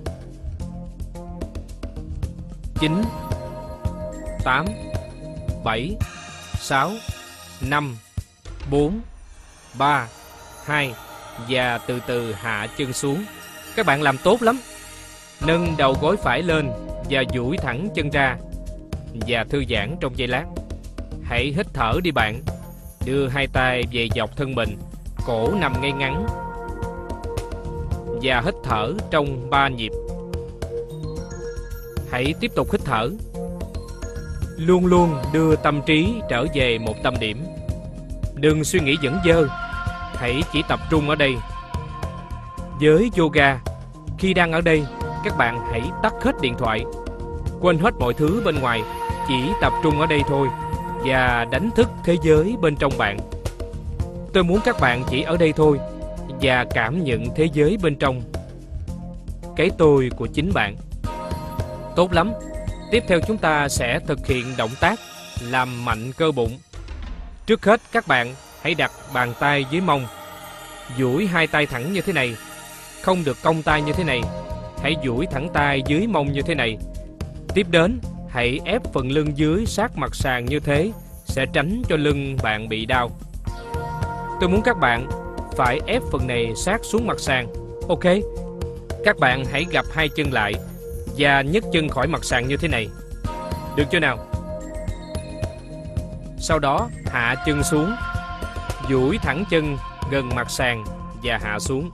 chín, tám, bảy, sáu, năm, bốn, ba, hai. Và từ từ hạ chân xuống. Các bạn làm tốt lắm. Nâng đầu gối phải lên và duỗi thẳng chân ra. Và thư giãn trong giây lát. Hãy hít thở đi bạn. Đưa hai tay về dọc thân mình. Cổ nằm ngay ngắn. Và hít thở trong ba nhịp. Hãy tiếp tục hít thở. Luôn luôn đưa tâm trí trở về một tâm điểm. Đừng suy nghĩ dẫn dơ. Hãy chỉ tập trung ở đây. Với yoga, khi đang ở đây, các bạn hãy tắt hết điện thoại. Quên hết mọi thứ bên ngoài. Chỉ tập trung ở đây thôi. Và đánh thức thế giới bên trong bạn. Tôi muốn các bạn chỉ ở đây thôi và cảm nhận thế giới bên trong. Cái tôi của chính bạn. Tốt lắm. Tiếp theo chúng ta sẽ thực hiện động tác làm mạnh cơ bụng. Trước hết các bạn hãy đặt bàn tay dưới mông. Duỗi hai tay thẳng như thế này. Không được cong tay như thế này. Hãy duỗi thẳng tay dưới mông như thế này. Tiếp đến, hãy ép phần lưng dưới sát mặt sàn như thế, sẽ tránh cho lưng bạn bị đau. Tôi muốn các bạn phải ép phần này sát xuống mặt sàn. Ok. Các bạn hãy gập hai chân lại và nhấc chân khỏi mặt sàn như thế này. Được chưa nào? Sau đó hạ chân xuống. Duỗi thẳng chân gần mặt sàn và hạ xuống.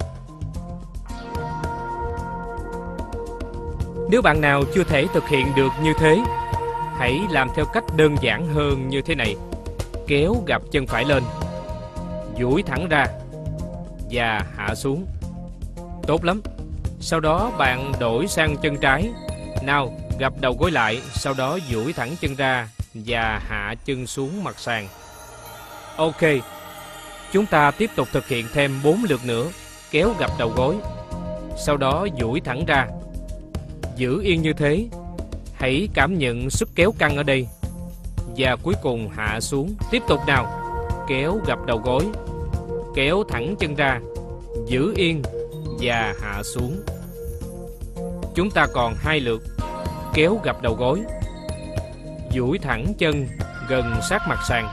Nếu bạn nào chưa thể thực hiện được như thế, hãy làm theo cách đơn giản hơn như thế này. Kéo gập chân phải lên. Duỗi thẳng ra và hạ xuống. Tốt lắm. Sau đó bạn đổi sang chân trái. Nào, gập đầu gối lại, sau đó duỗi thẳng chân ra và hạ chân xuống mặt sàn. Ok. Chúng ta tiếp tục thực hiện thêm bốn lượt nữa. Kéo gập đầu gối. Sau đó duỗi thẳng ra. Giữ yên như thế. Hãy cảm nhận sức kéo căng ở đây. Và cuối cùng hạ xuống. Tiếp tục nào. Kéo gập đầu gối. Kéo thẳng chân ra. Giữ yên và hạ xuống. Chúng ta còn hai lượt. Kéo gập đầu gối. Duỗi thẳng chân gần sát mặt sàn.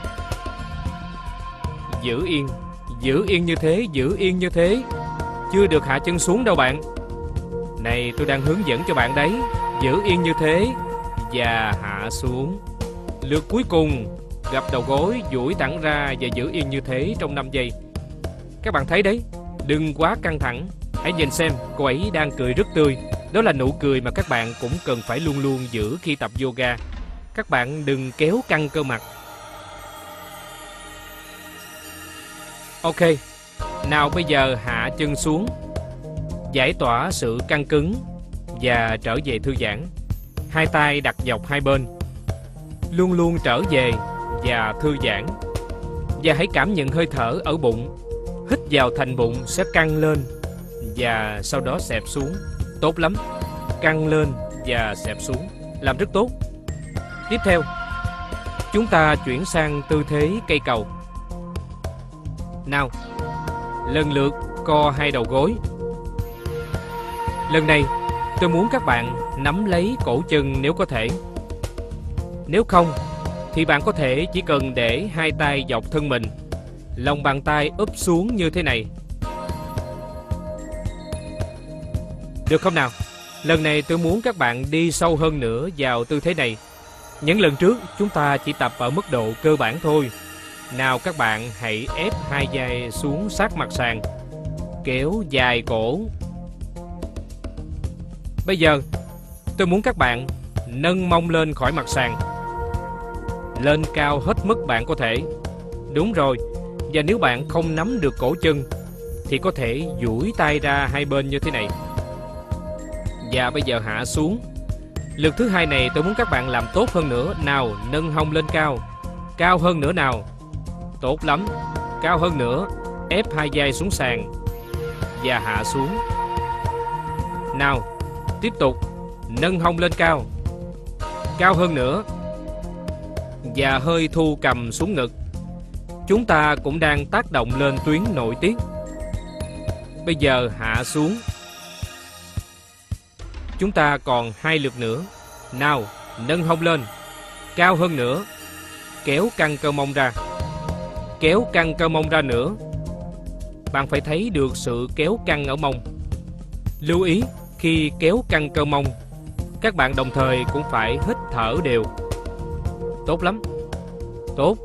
Giữ yên. Giữ yên như thế. Giữ yên như thế. Chưa được hạ chân xuống đâu bạn. Này, tôi đang hướng dẫn cho bạn đấy. Giữ yên như thế và hạ xuống. Lượt cuối cùng. Gập đầu gối, duỗi thẳng ra và giữ yên như thế trong năm giây. Các bạn thấy đấy. Đừng quá căng thẳng. Hãy nhìn xem, cô ấy đang cười rất tươi. Đó là nụ cười mà các bạn cũng cần phải luôn luôn giữ khi tập yoga. Các bạn đừng kéo căng cơ mặt. Ok. Nào bây giờ hạ chân xuống. Giải tỏa sự căng cứng và trở về thư giãn. Hai tay đặt dọc hai bên. Luôn luôn trở về và thư giãn. Và hãy cảm nhận hơi thở ở bụng. Hít vào thành bụng sẽ căng lên và sau đó xẹp xuống. Tốt lắm. Căng lên và xẹp xuống. Làm rất tốt. Tiếp theo, chúng ta chuyển sang tư thế cây cầu. Nào, lần lượt co hai đầu gối. Lần này tôi muốn các bạn nắm lấy cổ chân nếu có thể. Nếu không thì bạn có thể chỉ cần để hai tay dọc thân mình, lòng bàn tay úp xuống như thế này. Được không nào? Lần này tôi muốn các bạn đi sâu hơn nữa vào tư thế này. Những lần trước chúng ta chỉ tập ở mức độ cơ bản thôi. Nào các bạn hãy ép hai vai xuống sát mặt sàn, kéo dài cổ. Bây giờ tôi muốn các bạn nâng mông lên khỏi mặt sàn, lên cao hết mức bạn có thể. Đúng rồi. Và nếu bạn không nắm được cổ chân thì có thể duỗi tay ra hai bên như thế này. Và bây giờ hạ xuống. Lượt thứ hai này tôi muốn các bạn làm tốt hơn nữa. Nào, nâng hông lên cao. Cao hơn nữa nào. Tốt lắm. Cao hơn nữa. Ép hai vai xuống sàn và hạ xuống. Nào, tiếp tục. Nâng hông lên cao. Cao hơn nữa. Và hơi thu cằm xuống ngực. Chúng ta cũng đang tác động lên tuyến nội tiết. Bây giờ hạ xuống. Chúng ta còn hai lượt nữa. Nào, nâng hông lên. Cao hơn nữa. Kéo căng cơ mông ra. Kéo căng cơ mông ra nữa. Bạn phải thấy được sự kéo căng ở mông. Lưu ý khi kéo căng cơ mông, các bạn đồng thời cũng phải hít thở đều. Tốt lắm. Tốt.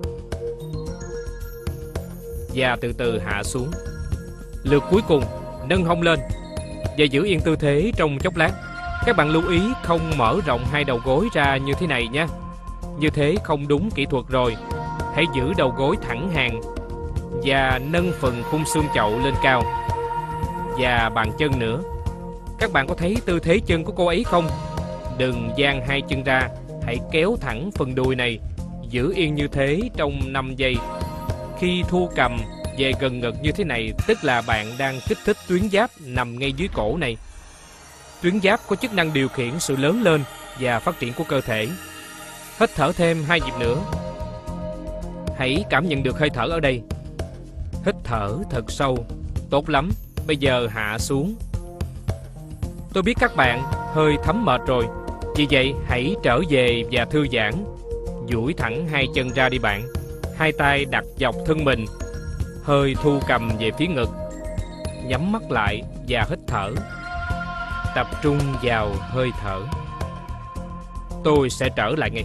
Và từ từ hạ xuống. Lượt cuối cùng, nâng hông lên và giữ yên tư thế trong chốc lát. Các bạn lưu ý không mở rộng hai đầu gối ra như thế này nhé. Như thế không đúng kỹ thuật rồi. Hãy giữ đầu gối thẳng hàng và nâng phần khung xương chậu lên cao. Và bàn chân nữa. Các bạn có thấy tư thế chân của cô ấy không? Đừng dang hai chân ra. Hãy kéo thẳng phần đùi này. Giữ yên như thế trong năm giây. Khi thu cằm về gần ngực như thế này, tức là bạn đang kích thích tuyến giáp nằm ngay dưới cổ này. Tuyến giáp có chức năng điều khiển sự lớn lên và phát triển của cơ thể. Hít thở thêm hai nhịp nữa. Hãy cảm nhận được hơi thở ở đây. Hít thở thật sâu. Tốt lắm. Bây giờ hạ xuống. Tôi biết các bạn hơi thấm mệt rồi. Vì vậy hãy trở về và thư giãn. Duỗi thẳng hai chân ra đi bạn. Hai tay đặt dọc thân mình. Hơi thu cằm về phía ngực. Nhắm mắt lại và hít thở. Tập trung vào hơi thở. Tôi sẽ trở lại ngay.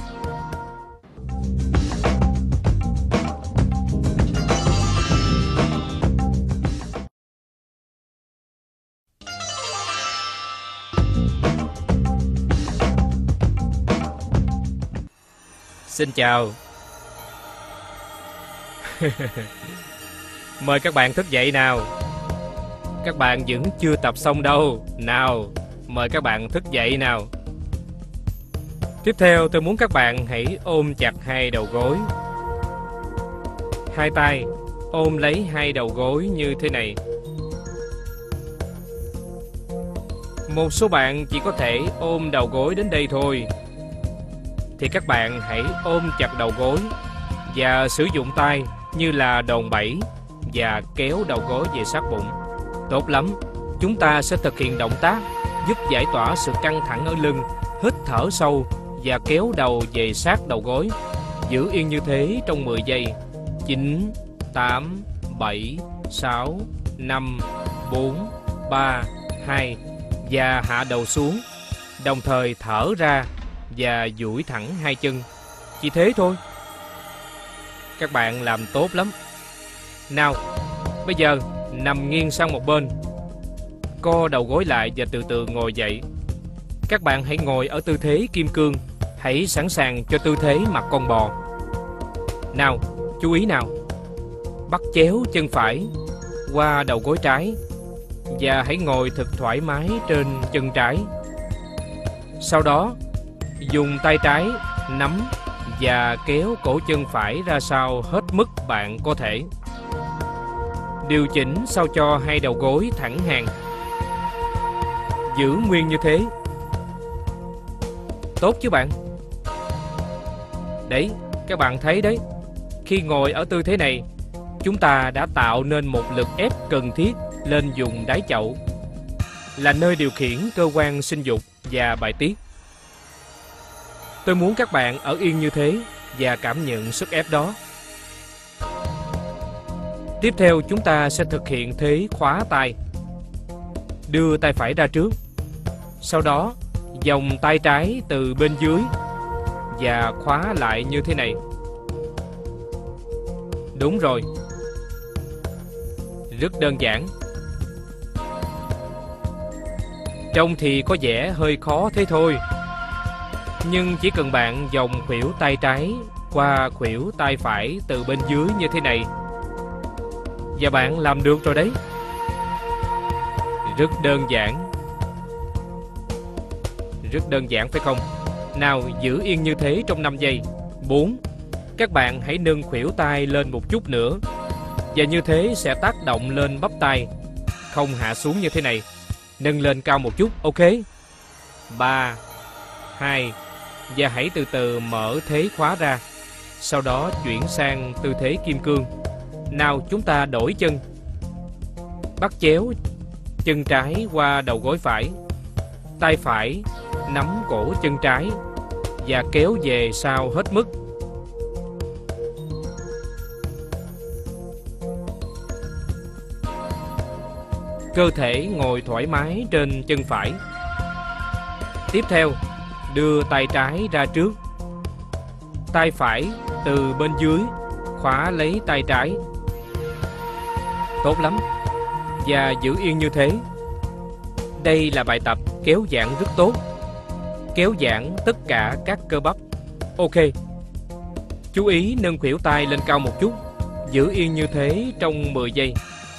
Xin chào. Mời các bạn thức dậy nào. Các bạn vẫn chưa tập xong đâu. Nào, mời các bạn thức dậy nào. Tiếp theo tôi muốn các bạn hãy ôm chặt hai đầu gối. Hai tay ôm lấy hai đầu gối như thế này. Một số bạn chỉ có thể ôm đầu gối đến đây thôi. Thì các bạn hãy ôm chặt đầu gối và sử dụng tay như là đòn bẩy và kéo đầu gối về sát bụng. Tốt lắm. Chúng ta sẽ thực hiện động tác giúp giải tỏa sự căng thẳng ở lưng. Hít thở sâu và kéo đầu về sát đầu gối. Giữ yên như thế trong mười giây. Chín, tám, bảy, sáu, năm, bốn, ba, hai. Và hạ đầu xuống. Đồng thời thở ra và duỗi thẳng hai chân. Chỉ thế thôi. Các bạn làm tốt lắm. Nào, bây giờ nằm nghiêng sang một bên. Co đầu gối lại và từ từ ngồi dậy. Các bạn hãy ngồi ở tư thế kim cương. Hãy sẵn sàng cho tư thế mặt con bò. Nào, chú ý nào. Bắt chéo chân phải qua đầu gối trái và hãy ngồi thật thoải mái trên chân trái. Sau đó, dùng tay trái nắm và kéo cổ chân phải ra sau hết mức bạn có thể. Điều chỉnh sao cho hai đầu gối thẳng hàng. Giữ nguyên như thế. Tốt chứ bạn? Đấy, các bạn thấy đấy. Khi ngồi ở tư thế này, chúng ta đã tạo nên một lực ép cần thiết lên vùng đáy chậu, là nơi điều khiển cơ quan sinh dục và bài tiết. Tôi muốn các bạn ở yên như thế và cảm nhận sức ép đó. Tiếp theo chúng ta sẽ thực hiện thế khóa tay. Đưa tay phải ra trước, sau đó vòng tay trái từ bên dưới và khóa lại như thế này. Đúng rồi. Rất đơn giản. Trông thì có vẻ hơi khó thế thôi, nhưng chỉ cần bạn vòng khuỷu tay trái qua khuỷu tay phải từ bên dưới như thế này, và bạn làm được rồi đấy. Rất đơn giản. Rất đơn giản phải không? Nào, giữ yên như thế trong năm giây. Bốn. Các bạn hãy nâng khuỷu tay lên một chút nữa, và như thế sẽ tác động lên bắp tay, không hạ xuống như thế này. Nâng lên cao một chút, ok. Ba, hai, và hãy từ từ mở thế khóa ra. Sau đó chuyển sang tư thế kim cương. Nào, chúng ta đổi chân. Bắt chéo chân trái qua đầu gối phải, tay phải nắm cổ chân trái và kéo về sau hết mức. Cơ thể ngồi thoải mái trên chân phải. Tiếp theo, đưa tay trái ra trước, tay phải từ bên dưới khóa lấy tay trái. Tốt lắm. Và giữ yên như thế. Đây là bài tập kéo giãn rất tốt. Kéo giãn tất cả các cơ bắp. Ok. Chú ý nâng khuỷu tay lên cao một chút. Giữ yên như thế trong mười giây.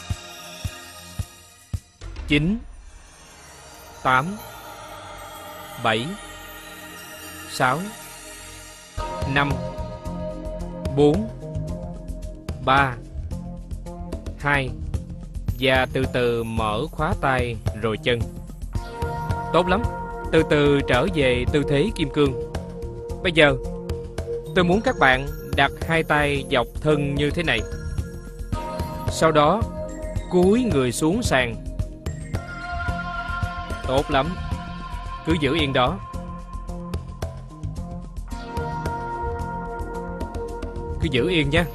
Chín, tám, bảy, sáu, năm, bốn, ba, hai, và từ từ mở khóa tay rồi chân. Tốt lắm. Từ từ trở về tư thế kim cương. Bây giờ tôi muốn các bạn đặt hai tay dọc thân như thế này. Sau đó cúi người xuống sàn. Tốt lắm. Cứ giữ yên đó. Cứ giữ yên nhé.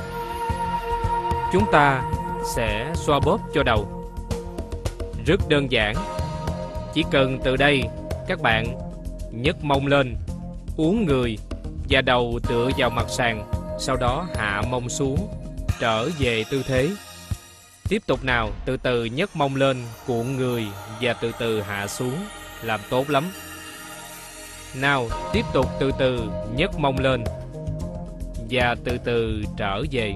Chúng ta sẽ xoa bóp cho đầu. Rất đơn giản. Chỉ cần từ đây các bạn nhấc mông lên, uốn người và đầu tựa vào mặt sàn, sau đó hạ mông xuống, trở về tư thế. Tiếp tục nào, từ từ nhấc mông lên, cuộn người và từ từ hạ xuống. Làm tốt lắm. Nào, tiếp tục từ từ nhấc mông lên và từ từ trở về.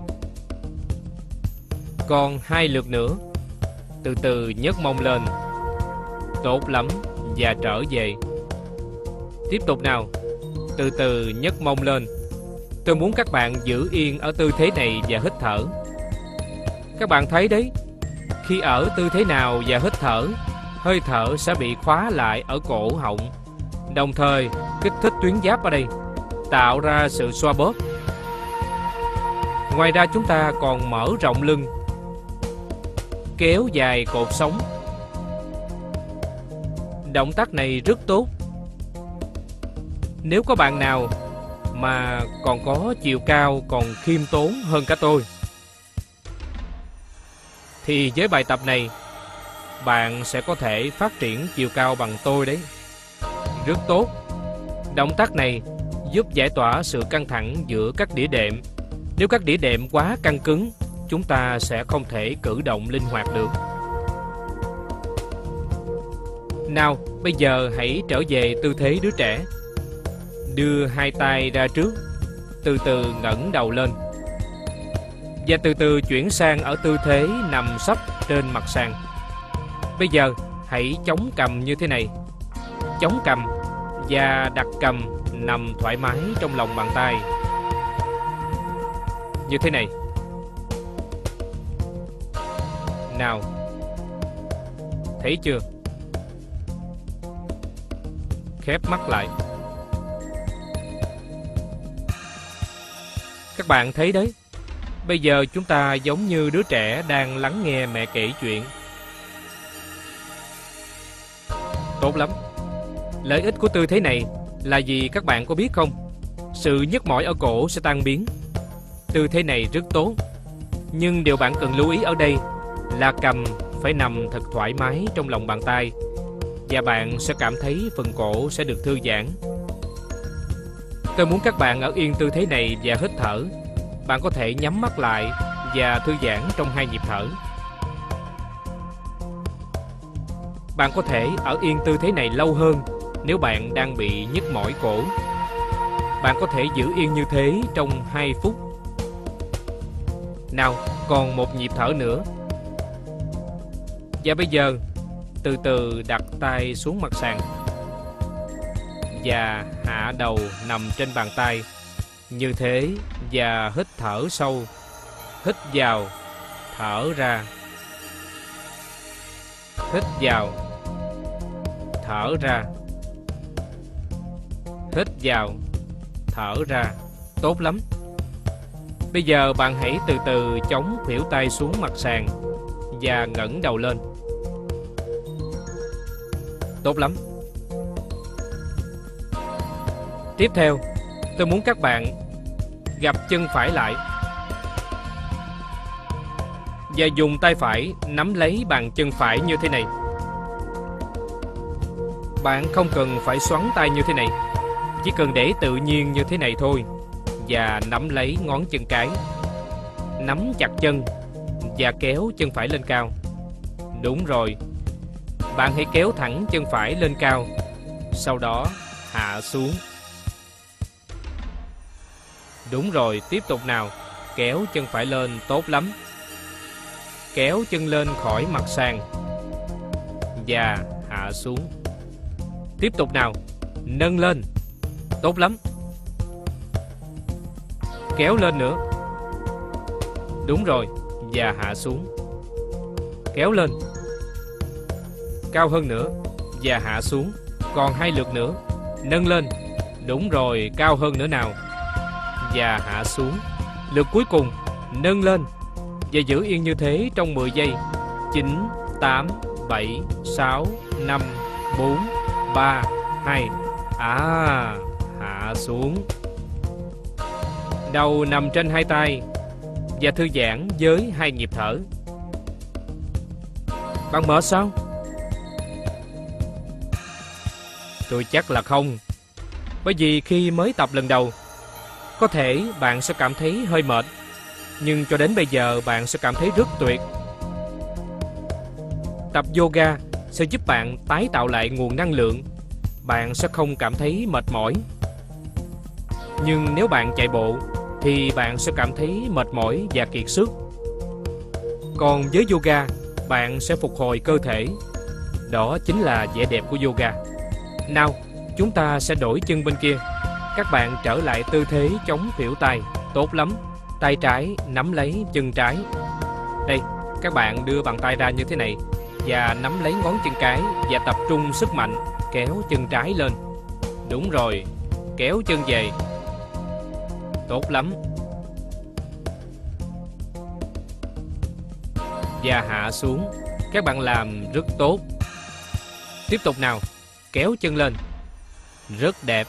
Còn hai lượt nữa. Từ từ nhấc mông lên. Tốt lắm. Và trở về. Tiếp tục nào. Từ từ nhấc mông lên. Tôi muốn các bạn giữ yên ở tư thế này và hít thở. Các bạn thấy đấy, khi ở tư thế nào và hít thở, hơi thở sẽ bị khóa lại ở cổ họng, đồng thời kích thích tuyến giáp ở đây, tạo ra sự xoa bóp. Ngoài ra chúng ta còn mở rộng lưng, kéo dài cột sống. Động tác này rất tốt. Nếu có bạn nào mà còn có chiều cao còn khiêm tốn hơn cả tôi, thì với bài tập này bạn sẽ có thể phát triển chiều cao bằng tôi đấy. Rất tốt. Động tác này giúp giải tỏa sự căng thẳng giữa các đĩa đệm. Nếu các đĩa đệm quá căng cứng, chúng ta sẽ không thể cử động linh hoạt được. Nào, bây giờ hãy trở về tư thế đứa trẻ. Đưa hai tay ra trước, từ từ ngẩng đầu lên, và từ từ chuyển sang ở tư thế nằm sấp trên mặt sàn. Bây giờ hãy chống cằm như thế này. Chống cằm và đặt cằm nằm thoải mái trong lòng bàn tay. Như thế này. Nào. Thấy chưa? Khép mắt lại. Các bạn thấy đấy, Bây giờ chúng ta giống như đứa trẻ đang lắng nghe mẹ kể chuyện. Tốt lắm. Lợi ích của tư thế này là gì các bạn có biết không? Sự nhức mỏi ở cổ sẽ tan biến. Tư thế này rất tốt. Nhưng điều bạn cần lưu ý ở đây là cầm phải nằm thật thoải mái trong lòng bàn tay, và bạn sẽ cảm thấy phần cổ sẽ được thư giãn. Tôi muốn các bạn ở yên tư thế này và hít thở. Bạn có thể nhắm mắt lại và thư giãn trong hai nhịp thở. Bạn có thể ở yên tư thế này lâu hơn nếu bạn đang bị nhức mỏi cổ. Bạn có thể giữ yên như thế trong hai phút. Nào, còn một nhịp thở nữa. Và bây giờ, từ từ đặt tay xuống mặt sàn và hạ đầu nằm trên bàn tay. Như thế, và hít thở sâu. Hít vào, thở ra. Hít vào, thở ra. Hít vào, thở ra. Tốt lắm. Bây giờ bạn hãy từ từ chống khuỷu tay xuống mặt sàn và ngẩng đầu lên. Tốt lắm. Tiếp theo, tôi muốn các bạn gập chân phải lại và dùng tay phải nắm lấy bàn chân phải như thế này. Bạn không cần phải xoắn tay như thế này, chỉ cần để tự nhiên như thế này thôi, và nắm lấy ngón chân cái. Nắm chặt chân và kéo chân phải lên cao. Đúng rồi. Bạn hãy kéo thẳng chân phải lên cao, sau đó hạ xuống. Đúng rồi, tiếp tục nào. Kéo chân phải lên, tốt lắm. Kéo chân lên khỏi mặt sàn và hạ xuống. Tiếp tục nào. Nâng lên. Tốt lắm. Kéo lên nữa. Đúng rồi, và hạ xuống. Kéo lên. Cao hơn nữa và hạ xuống. Còn hai lượt nữa. Nâng lên. Đúng rồi, cao hơn nữa nào. Và hạ xuống. Lượt cuối cùng. Nâng lên và giữ yên như thế trong mười giây. Chín, tám, bảy, sáu, năm, bốn, ba, hai. À, hạ xuống. Đầu nằm trên hai tay và thư giãn với hai nhịp thở. Bạn mệt sao? Tôi chắc là không. Bởi vì khi mới tập lần đầu, có thể bạn sẽ cảm thấy hơi mệt, nhưng cho đến bây giờ bạn sẽ cảm thấy rất tuyệt. Tập yoga sẽ giúp bạn tái tạo lại nguồn năng lượng. Bạn sẽ không cảm thấy mệt mỏi. Nhưng nếu bạn chạy bộ thì bạn sẽ cảm thấy mệt mỏi và kiệt sức. Còn với yoga, bạn sẽ phục hồi cơ thể. Đó chính là vẻ đẹp của yoga. Nào, chúng ta sẽ đổi chân bên kia. Các bạn trở lại tư thế chống khuỷu tay. Tốt lắm. Tay trái nắm lấy chân trái. Đây, các bạn đưa bàn tay ra như thế này và nắm lấy ngón chân cái và tập trung sức mạnh kéo chân trái lên. Đúng rồi, kéo chân về. Tốt lắm. Và hạ xuống. Các bạn làm rất tốt. Tiếp tục nào. Kéo chân lên. Rất đẹp.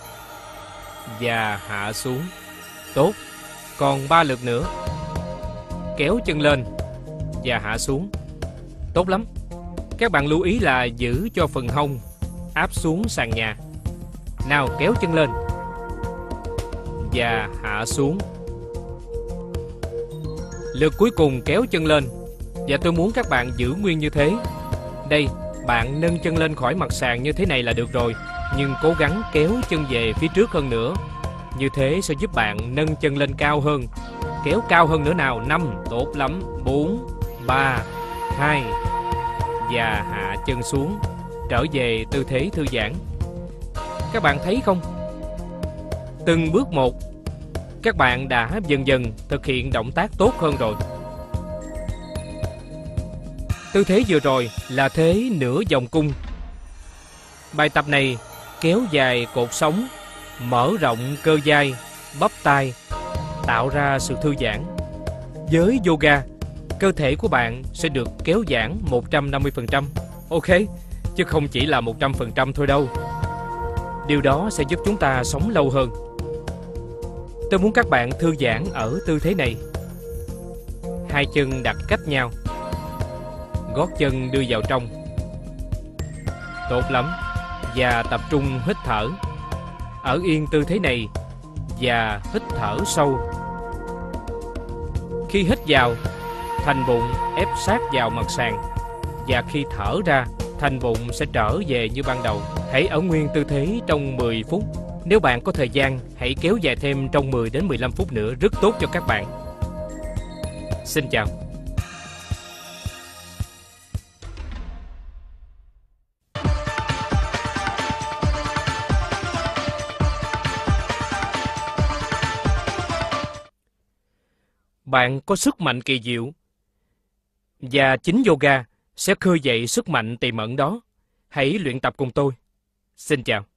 Và hạ xuống. Tốt. Còn ba lượt nữa. Kéo chân lên và hạ xuống. Tốt lắm. Các bạn lưu ý là giữ cho phần hông áp xuống sàn nhà. Nào, kéo chân lên và hạ xuống. Lượt cuối cùng kéo chân lên, và tôi muốn các bạn giữ nguyên như thế. Đây, bạn nâng chân lên khỏi mặt sàn như thế này là được rồi, nhưng cố gắng kéo chân về phía trước hơn nữa. Như thế sẽ giúp bạn nâng chân lên cao hơn. Kéo cao hơn nữa nào. Năm, tốt lắm. Bốn, ba, hai. Và hạ chân xuống. Trở về tư thế thư giãn. Các bạn thấy không? Từng bước một, các bạn đã dần dần thực hiện động tác tốt hơn rồi. Tư thế vừa rồi là thế nửa vòng cung. Bài tập này kéo dài cột sống, mở rộng cơ vai, bắp tay, tạo ra sự thư giãn. Với yoga, cơ thể của bạn sẽ được kéo giãn một trăm năm mươi phần trăm. Ok, chứ không chỉ là một trăm phần trăm thôi đâu. Điều đó sẽ giúp chúng ta sống lâu hơn. Tôi muốn các bạn thư giãn ở tư thế này. Hai chân đặt cách nhau, gót chân đưa vào trong. Tốt lắm. Và tập trung hít thở. Ở yên tư thế này và hít thở sâu. Khi hít vào, thành bụng ép sát vào mặt sàn. Và khi thở ra, thành bụng sẽ trở về như ban đầu. Hãy ở nguyên tư thế trong mười phút. Nếu bạn có thời gian, hãy kéo dài thêm trong mười đến mười lăm phút nữa, rất tốt cho các bạn. Xin chào. Bạn có sức mạnh kỳ diệu, và chính yoga sẽ khơi dậy sức mạnh tiềm ẩn đó. Hãy luyện tập cùng tôi. Xin chào.